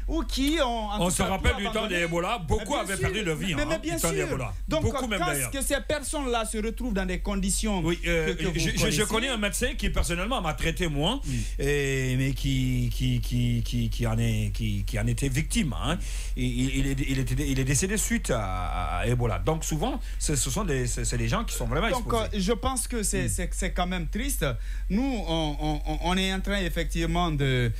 ou qui ont... On se rappelle du temps d'Ebola, beaucoup avaient perdu leur vie. Mais bien sûr. Donc, beaucoup quand que ces personnes-là se retrouvent dans des conditions... Oui, je connais un médecin qui personnellement m'a traité moi, mais qui en était victime. Hein. Il est décédé suite à Ebola. Donc souvent, c'est des gens qui sont vraiment exposés. Donc je pense que c'est quand même triste. Nous, on est en train effectivement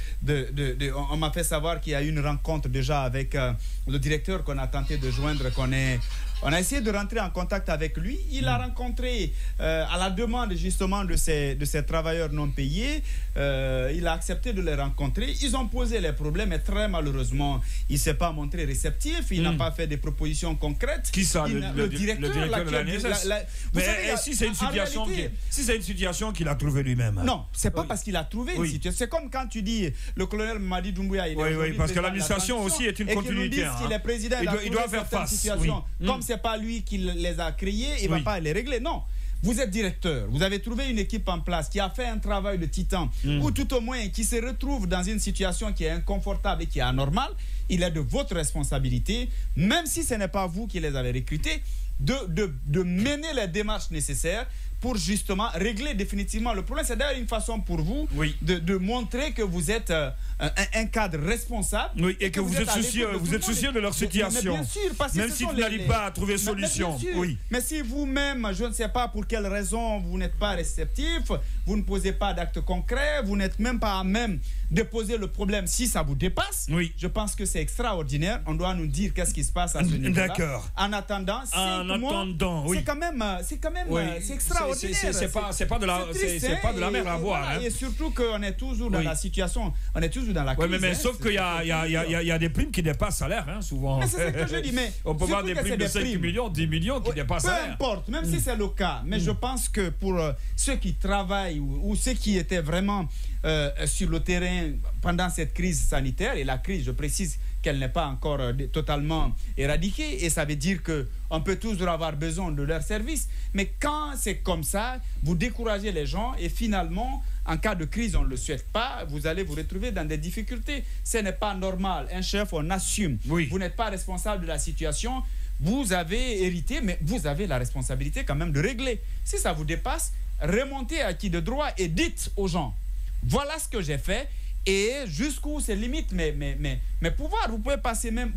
on m'a fait savoir qu'il y a eu une rencontre déjà avec le directeur qu'on a tenté de joindre, on a essayé de rentrer en contact avec lui. Il a rencontré, à la demande justement de ces travailleurs non payés, il a accepté de les rencontrer. Ils ont posé les problèmes et très malheureusement, il ne s'est pas montré réceptif. Il n'a pas fait des propositions concrètes. Qui ça, le directeur de la NSS? Mais si c'est une situation qu'il a trouvée lui-même. Non, c'est pas parce qu'il a trouvé une situation. C'est comme quand tu dis, le colonel Mamadi Doumbouya, oui, parce que l'administration aussi est une continuité. Qu'il est président, il doit faire face. Comme c'est pas lui qui les a créés, il va pas les régler. Non. Vous êtes directeur, vous avez trouvé une équipe en place qui a fait un travail de titan, ou tout au moins qui se retrouve dans une situation qui est inconfortable et qui est anormale. Il est de votre responsabilité, même si ce n'est pas vous qui les avez recrutés, de mener les démarches nécessaires pour justement régler définitivement le problème. C'est d'ailleurs une façon pour vous de montrer que vous êtes un cadre responsable. Oui, et que vous êtes soucieux de leur situation. Mais bien sûr, parce que même si vous n'arrivez pas à trouver solution. Mais si vous-même, je ne sais pas pour quelle raison, vous n'êtes pas réceptif, vous ne posez pas d'actes concrets, vous n'êtes même pas à même de poser le problème si ça vous dépasse, je pense que c'est extraordinaire. On doit nous dire qu'est-ce qui se passe à ce niveau-là. D'accord. En attendant, c'est quand même c'est extraordinaire. C'est pas de la mer à boire. Et surtout qu'on est toujours dans la situation, on est toujours dans la crise. Mais sauf qu'il y a des primes qui dépassent salaire, souvent. Mais c'est ce que je dis. Mais on peut avoir des primes de 5 millions, 10 millions qui dépassent salaire. Peu importe, même si c'est le cas. Mais je pense que pour ceux qui travaillent ou ceux qui étaient vraiment sur le terrain pendant cette crise sanitaire, et la crise, je précise qu'elle n'est pas encore totalement éradiquée, et ça veut dire qu'on peut toujours avoir besoin de leurs services. Mais quand c'est comme ça, vous découragez les gens et finalement, en cas de crise, on ne le souhaite pas, vous allez vous retrouver dans des difficultés. Ce n'est pas normal. Un chef, on assume. Vous n'êtes pas responsable de la situation. Vous avez hérité, mais vous avez la responsabilité quand même de régler. Si ça vous dépasse, remontez à qui de droit et dites aux gens, voilà ce que j'ai fait et jusqu'où c'est limite mes pouvoirs. Vous pouvez passer même...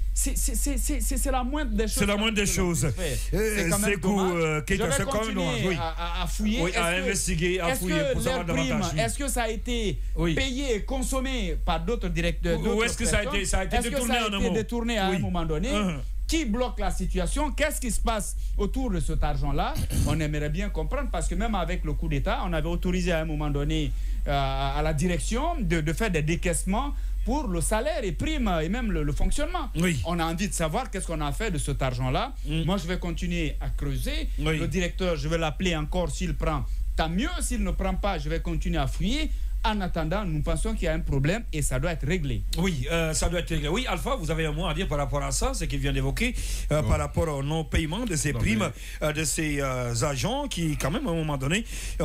C'est la moindre des choses. C'est la moindre des choses. C'est quand même dommage. Je vais continuer à fouiller. À investiguer, à fouiller pour savoir davantage. Est-ce que ça a été payé et consommé par d'autres directeurs? Ou est-ce que ça a été détourné à un moment donné? Qui bloque la situation? Qu'est-ce qui se passe autour de cet argent-là? On aimerait bien comprendre, parce que même avec le coup d'État, on avait autorisé à un moment donné à la direction de faire des décaissements pour le salaire et primes et même le fonctionnement. On a envie de savoir qu'est-ce qu'on a fait de cet argent-là. Moi, je vais continuer à creuser. Le directeur, je vais l'appeler encore s'il prend. Tant mieux, s'il ne prend pas, je vais continuer à fouiller. En attendant, nous pensons qu'il y a un problème et ça doit être réglé. Oui, ça doit être réglé. Oui, Alpha, vous avez un mot à dire par rapport à ça, ce qu'il vient d'évoquer, par rapport au non-paiement de ces primes, de ces agents qui, quand même, à un moment donné,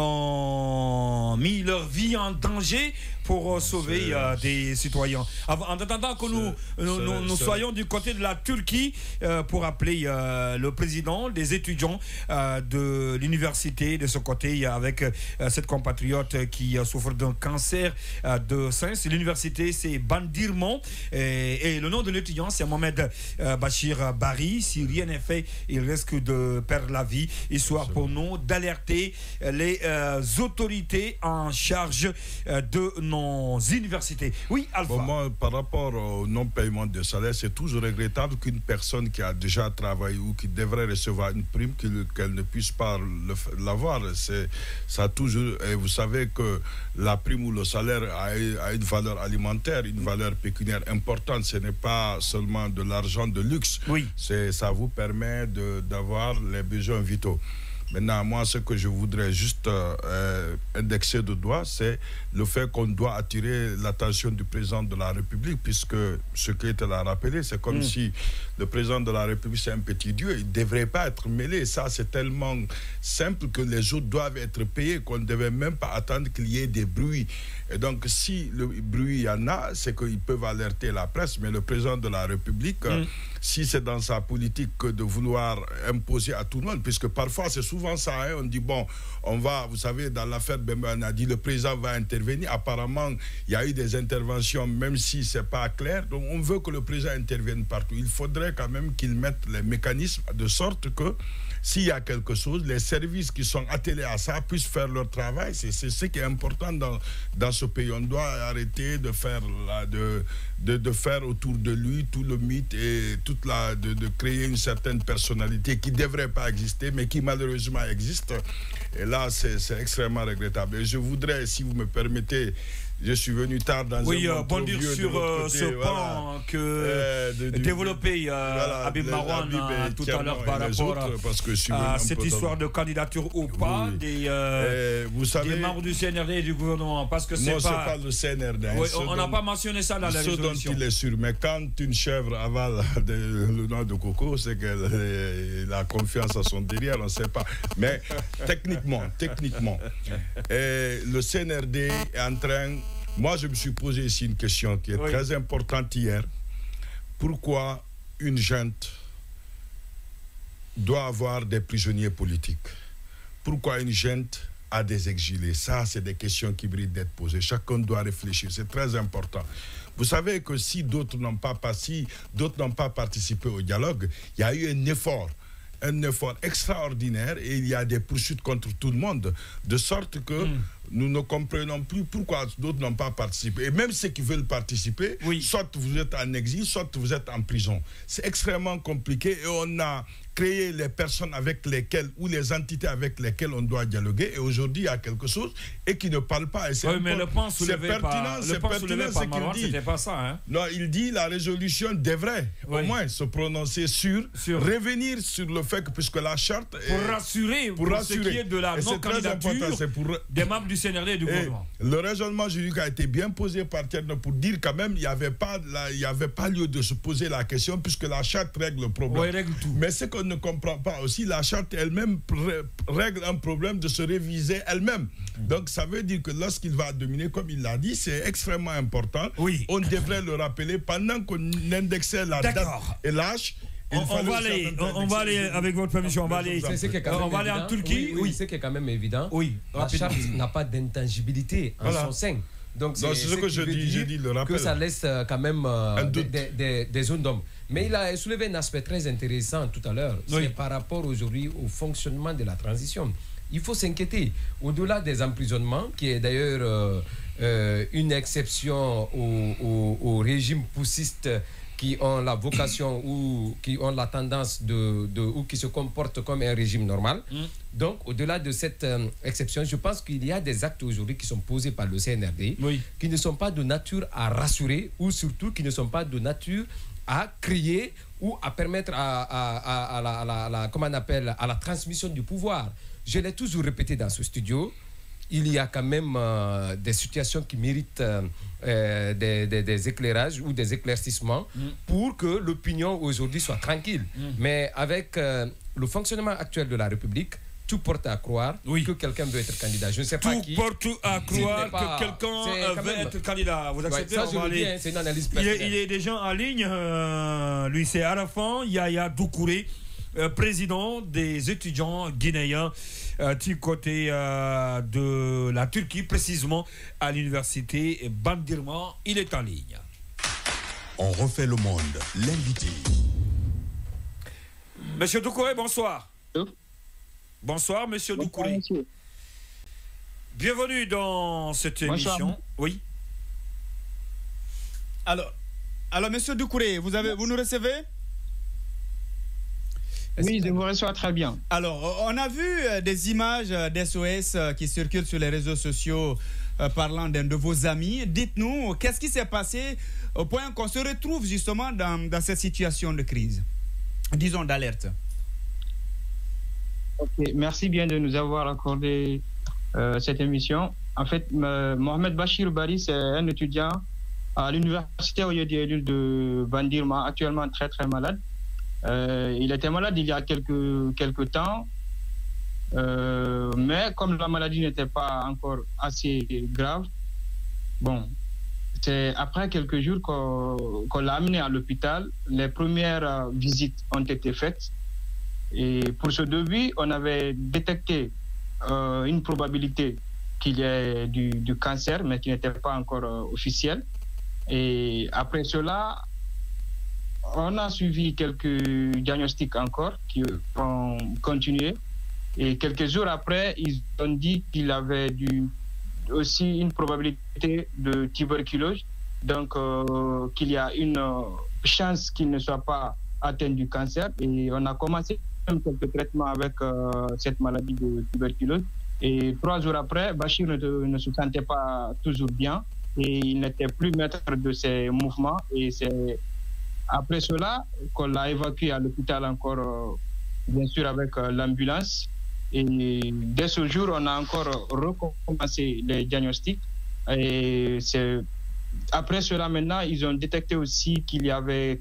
ont mis leur vie en danger pour sauver des citoyens. En attendant que nous soyons du côté de la Turquie pour appeler le président des étudiants de l'université de ce côté avec cette compatriote qui souffre d'un cancer de sein. L'université, c'est Bandirmon et le nom de l'étudiant, c'est Mohamed Bachir Bari. Si rien n'est fait, il risque de perdre la vie, histoire pour nous d'alerter les autorités en charge de nos universités. Oui, Alpha. Moi, par rapport au non-paiement de salaire, c'est toujours regrettable qu'une personne qui a déjà travaillé ou qui devrait recevoir une prime, qu'elle ne puisse pas l'avoir. Ça toujours, et vous savez que la prime ou le salaire a une valeur alimentaire, une valeur pécuniaire importante. Ce n'est pas seulement de l'argent de luxe. Ça vous permet d'avoir les besoins vitaux. Maintenant, moi, ce que je voudrais juste indexer de doigt, c'est le fait qu'on doit attirer l'attention du président de la République, puisque ce qui était l'a rappelé, c'est comme si le président de la République, c'est un petit dieu, il ne devrait pas être mêlé. Ça, c'est tellement simple que les autres doivent être payés, qu'on ne devait même pas attendre qu'il y ait des bruits. Et donc, si le bruit il y en a, c'est qu'ils peuvent alerter la presse, mais le président de la République, si c'est dans sa politique de vouloir imposer à tout le monde, puisque parfois c'est souvent ça, hein, on dit bon, on va, vous savez, dans l'affaire Bemba, on a dit le président va intervenir. Apparemment, il y a eu des interventions, même si c'est pas clair. Donc on veut que le président intervienne partout. Il faudrait quand même qu'il mette les mécanismes de sorte que s'il y a quelque chose, les services qui sont attelés à ça puissent faire leur travail. C'est ce qui est important dans ce pays. On doit arrêter de faire, de faire autour de lui tout le mythe et de créer une certaine personnalité qui ne devrait pas exister, mais qui malheureusement existe. Et là, c'est extrêmement regrettable. Et je voudrais, si vous me permettez, je suis venu tard dans un monde bondir trop vieux sur côté, ce pan que développé Habib Marouane tout à l'heure par rapport à cette histoire de candidature ou pas vous savez, des membres du CNRD et du gouvernement, parce que c'est pas le CNRD. Oui, on n'a pas mentionné ça dans la résolution. Ce dont il est sûr, mais quand une chèvre avale le noix de coco, c'est qu'elle a confiance à son derrière, on ne sait pas. Mais techniquement, le CNRD est en train... Moi, je me suis posé ici une question qui est très importante hier. Pourquoi une junte doit avoir des prisonniers politiques? Pourquoi une junte a des exilés? Ça, c'est des questions qui méritent d'être posées. Chacun doit réfléchir. C'est très important. Vous savez que si d'autres n'ont pas participé au dialogue, il y a eu un effort extraordinaire et il y a des poursuites contre tout le monde, de sorte que nous ne comprenons plus pourquoi d'autres n'ont pas participé. Et même ceux qui veulent participer, soit vous êtes en exil, soit vous êtes en prison. C'est extrêmement compliqué et on a créé les personnes avec lesquelles ou les entités avec lesquelles on doit dialoguer. Et aujourd'hui, il y a quelque chose et qui ne parle pas. Et mais le point soulevé par Marouane, c'était pas ça. Hein? Non, il dit la résolution devrait au moins se prononcer sur revenir sur le fait que, puisque la charte... Pour rassurer ce qui est de la non-candidature des membres du CNRD et du gouvernement. Le raisonnement juridique a été bien posé par Tierno pour dire quand même qu'il n'y avait pas lieu de se poser la question puisque la charte règle le problème. Règle tout. Mais ce qu'on ne comprend pas aussi, la charte elle-même règle un problème de se réviser elle-même. Donc ça veut dire que lorsqu'il va dominer, comme il l'a dit, c'est extrêmement important. On devrait le rappeler pendant qu'on indexait la date et l'âge. On va aller, avec votre permission, on va aller en Turquie. Oui, c'est qui est quand même évident. La charte n'a pas d'intangibilité en son sein. Donc c'est ce que je dis, le rappel. Que ça laisse quand même des zones d'ombre. Mais il a soulevé un aspect très intéressant tout à l'heure. C'est par rapport aujourd'hui au fonctionnement de la transition. Il faut s'inquiéter. Au-delà des emprisonnements, qui est d'ailleurs une exception au régime poussiste qui ont la vocation ou qui ont la tendance ou qui se comportent comme un régime normal. Donc, au-delà de cette exception, je pense qu'il y a des actes aujourd'hui qui sont posés par le CNRD qui ne sont pas de nature à rassurer ou surtout qui ne sont pas de nature à créer ou à permettre à la transmission du pouvoir. Je l'ai toujours répété dans ce studio. Il y a quand même des situations qui méritent des éclairages ou des éclaircissements pour que l'opinion aujourd'hui soit tranquille. Mais avec le fonctionnement actuel de la République, tout porte à croire que quelqu'un veut être candidat. Je ne sais pas qui. Tout porte à croire que quelqu'un veut être candidat. Vous acceptez? Ça, je le dis, c'est une analyse personnelle. Il y a des gens en ligne. Lui, c'est Arafan Yaya Doucouré, président des étudiants guinéens du côté de la Turquie, précisément à l'université Bandirma. Il est en ligne. On refait le monde. L'invité. Monsieur Doucouré, bonsoir. Bonsoir, monsieur Doucouré. Bienvenue dans cette émission. Oui. Alors monsieur Doucouré, vous nous recevez? Oui, je vous reçois très bien. Alors, on a vu des images d'SOS qui circulent sur les réseaux sociaux parlant d'un de vos amis. Dites-nous, qu'est-ce qui s'est passé au point qu'on se retrouve justement dans cette situation de crise, disons d'alerte? Okay. Merci bien de nous avoir accordé cette émission. En fait, Mohamed Bachir Bari, c'est un étudiant à l'université Oyodélul de Bandirma, actuellement très très malade. Il était malade il y a quelques temps, mais comme la maladie n'était pas encore assez grave, bon, c'est après quelques jours qu'on l'a amené à l'hôpital. Les premières visites ont été faites. Et pour ce début, on avait détecté une probabilité qu'il y ait du cancer, mais qui n'était pas encore officielle. Et après cela, on a suivi quelques diagnostics encore qui ont continué. Et quelques jours après, ils ont dit qu'il avait aussi une probabilité de tuberculose, donc qu'il y a une chance qu'il ne soit pas atteint du cancer. Et on a commencé quelques traitements avec cette maladie de tuberculose. Et 3 jours après, Bachir ne se sentait pas toujours bien et il n'était plus maître de ses mouvements. Et c'est après cela qu'on l'a évacué à l'hôpital encore, bien sûr, avec l'ambulance. Et dès ce jour, on a encore recommencé les diagnostics. Et après cela, maintenant, ils ont détecté aussi qu'il y avait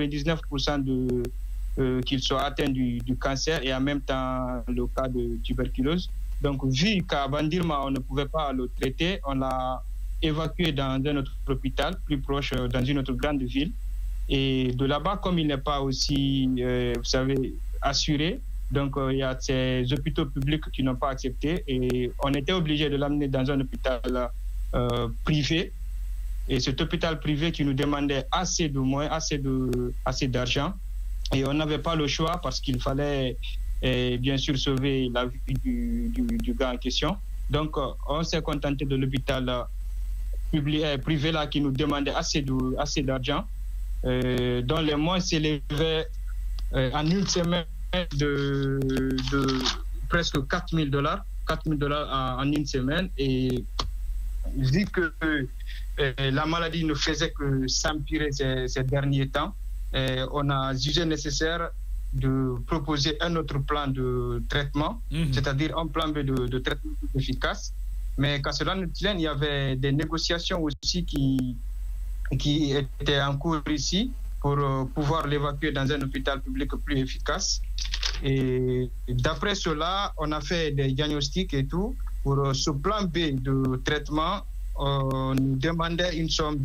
99% qu'il soit atteint du cancer et en même temps le cas de tuberculose. Donc, vu qu'à Bandirma, on ne pouvait pas le traiter, on l'a évacué dans un autre hôpital plus proche, dans une autre grande ville. Et de là-bas, comme il n'est pas aussi, vous savez, assuré, donc il y a ces hôpitaux publics qui n'ont pas accepté et on était obligé de l'amener dans un hôpital privé. Et cet hôpital privé qui nous demandait assez de moyens, assez d'argent. Et on n'avait pas le choix parce qu'il fallait bien sûr sauver la vie du gars en question. Donc on s'est contenté de l'hôpital privé là qui nous demandait assez d'argent, dont les mois s'élevaient en une semaine de presque $4,000 en une semaine. Et vu que la maladie ne faisait que s'empirer ces derniers temps, on a jugé nécessaire de proposer un autre plan de traitement, c'est-à-dire un plan B de traitement efficace. Mais qu'à cela ne tienne, il y avait des négociations aussi qui étaient en cours ici pour pouvoir l'évacuer dans un hôpital public plus efficace. Et d'après cela, on a fait des diagnostics et tout. Pour ce plan B de traitement, on nous demandait une somme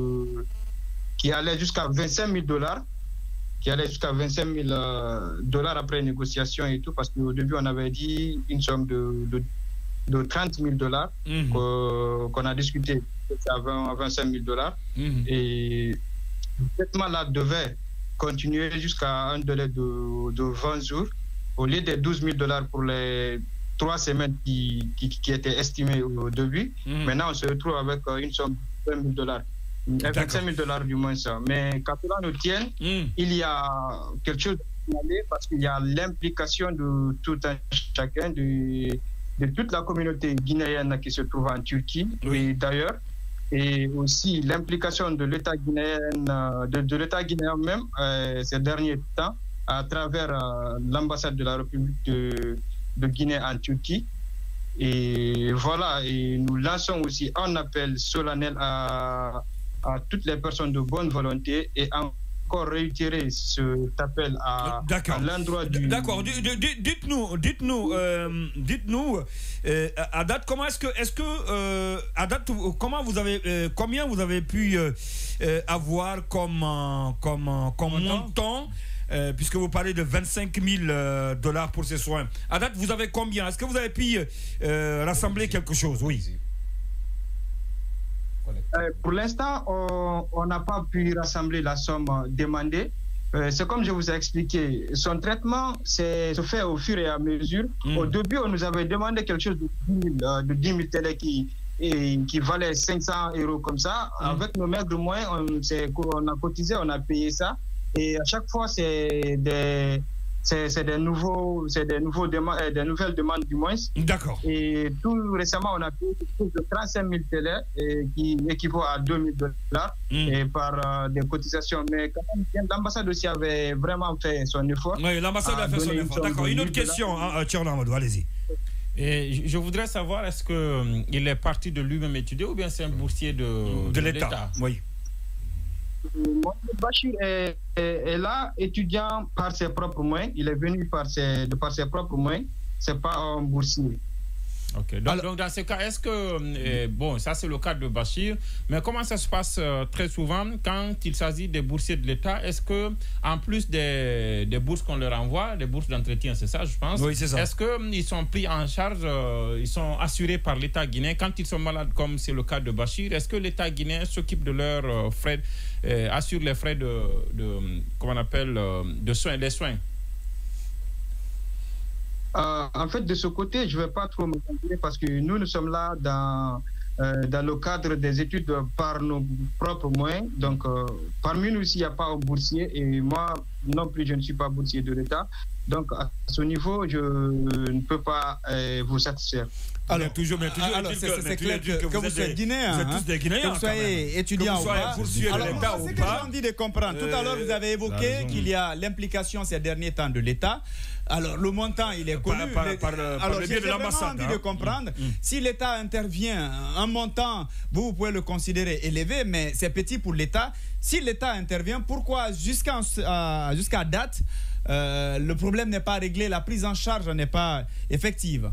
qui allait jusqu'à $25,000, qui allait jusqu'à $25,000 après négociation et tout, parce qu'au début, on avait dit une somme de $30,000 qu'on a discuté à $25,000. Et le traitement-là devait continuer jusqu'à un délai de 20 jours, au lieu des $12,000 pour les 3 semaines qui étaient estimées au début. Maintenant, on se retrouve avec une somme de $20,000. $25,000 du moins ça. Mais quand cela nous tienne, il y a quelque chose à signaler parce qu'il y a l'implication de tout un chacun, de toute la communauté guinéenne qui se trouve en Turquie et d'ailleurs, et aussi l'implication de l'État guinéen, de l'État guinéen même ces derniers temps à travers l'ambassade de la République de Guinée en Turquie. Et voilà, et nous lançons aussi un appel solennel à toutes les personnes de bonne volonté et encore réitérer cet appel à l'endroit du... D'accord. Dites-nous, à date, combien vous avez pu avoir comme montant, puisque vous parlez de $25,000 pour ces soins. À date, vous avez combien? Est-ce que vous avez pu rassembler quelque chose? Oui. Pour l'instant, on n'a pas pu rassembler la somme demandée. C'est comme je vous ai expliqué, son traitement se fait au fur et à mesure. Au début, on nous avait demandé quelque chose de 10 000 télé qui valait 500 € comme ça. Avec nos maigres moyens, on a cotisé, on a payé ça. Et à chaque fois, c'est c'est des nouvelles demandes du moins. D'accord. Et tout récemment, on a payé plus de 35 000 télés qui équivaut à $2 000 et par des cotisations. Mais quand même, l'ambassade aussi avait vraiment fait son effort. Oui, l'ambassade a fait son effort. D'accord. Une autre question, Thierno Amadou, allez-y. Et je voudrais savoir, est-ce qu'il est parti de lui-même étudier ou bien c'est un boursier de l'État? Oui. Bachir est là, étudiant par ses propres moyens. Il est venu par ses propres moyens. Ce n'est pas un boursier. Ok. Donc, dans ce cas, est-ce que, bon, ça c'est le cas de Bachir, mais comment ça se passe très souvent quand il s'agit des boursiers de l'État? Est-ce que, en plus des bourses qu'on leur envoie, des bourses d'entretien, c'est ça, je pense? Oui, c'est ça. Est-ce qu'ils sont pris en charge, ils sont assurés par l'État guinéen quand ils sont malades, comme c'est le cas de Bachir? Est-ce que l'État guinéen s'occupe de leurs frais, assure les frais comment on appelle, de soins, des soins? En fait, de ce côté, je ne vais pas trop me concentrer parce que nous sommes là dans le cadre des études par nos propres moyens. Donc, parmi nous, il n'y a pas un boursier et moi non plus, je ne suis pas boursier de l'État. Donc, à ce niveau, je ne peux pas vous satisfaire. Alors, c'est clair que vous êtes Guinéens. Vous êtes tous des Guinéens. Que vous soyez étudiants ou pas. Alors, c'est que j'ai envie de comprendre. Tout à l'heure, vous avez évoqué qu'il y a l'implication ces derniers temps de l'État. Alors, le montant, il est connu. Alors, j'ai vraiment envie de comprendre. Si l'État intervient, un montant, vous pouvez le considérer élevé, mais c'est petit pour l'État. Si l'État intervient, pourquoi jusqu'à date, le problème n'est pas réglé, la prise en charge n'est pas effective?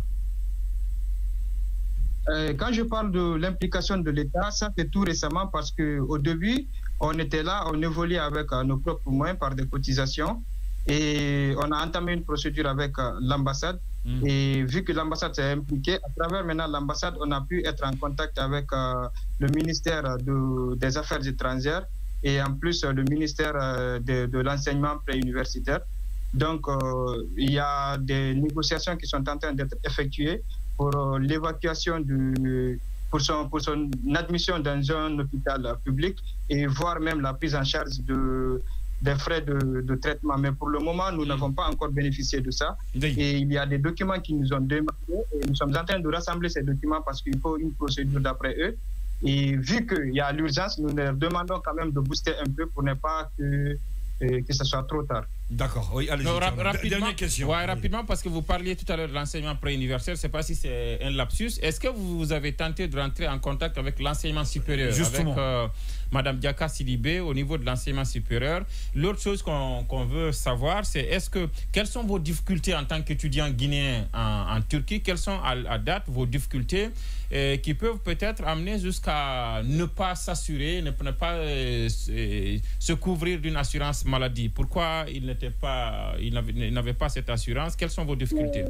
Quand je parle de l'implication de l'État, ça fait tout récemment parce qu'au début, on était là, on évoluait avec nos propres moyens par des cotisations et on a entamé une procédure avec l'ambassade. Et vu que l'ambassade s'est impliquée, à travers maintenant l'ambassade, on a pu être en contact avec le ministère des Affaires étrangères et en plus le ministère de l'enseignement préuniversitaire. Donc, il y a des négociations qui sont en train d'être effectuées pour l'évacuation pour son admission dans un hôpital public et voire même la prise en charge des frais de traitement. Mais pour le moment, nous n'avons pas encore bénéficié de ça. Et il y a des documents qui nous ont demandé et nous sommes en train de rassembler ces documents parce qu'il faut une procédure d'après eux. Et vu qu'il y a l'urgence, nous leur demandons quand même de booster un peu pour ne pas que ce soit trop tard. D'accord, oui, allez-y. Dernière question. Ouais, rapidement, parce que vous parliez tout à l'heure de l'enseignement préuniversitaire, je ne sais pas si c'est un lapsus. Est-ce que vous avez tenté de rentrer en contact avec l'enseignement supérieur? Justement. Avec Mme Diaka Sidibé au niveau de l'enseignement supérieur. L'autre chose qu'on veut savoir, c'est quelles sont vos difficultés en tant qu'étudiant guinéen en Turquie? Quelles sont à date vos difficultés qui peuvent peut-être amener jusqu'à ne pas s'assurer, ne pas se couvrir d'une assurance maladie? Pourquoi il n'avait pas cette assurance? Quelles sont vos difficultés?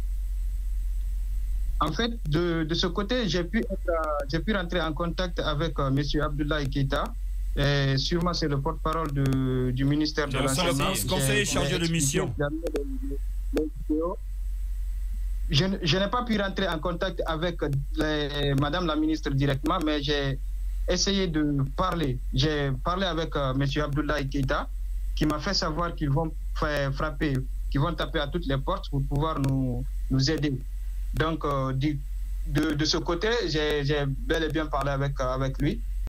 En fait, de ce côté, j'ai pu rentrer en contact avec M. Abdoulaye Keïta. Sûrement, c'est le porte-parole du ministère de l'Enseignement. Conseiller chargé de mission. Je n'ai pas pu rentrer en contact avec Madame la ministre directement, mais j'ai essayé de parler. J'ai parlé avec M. Abdoulaye Keïta, qui m'a fait savoir qu'ils vont frapper, qu'ils vont taper à toutes les portes pour pouvoir nous aider. Donc, de ce côté, j'ai bel et bien parlé avec lui.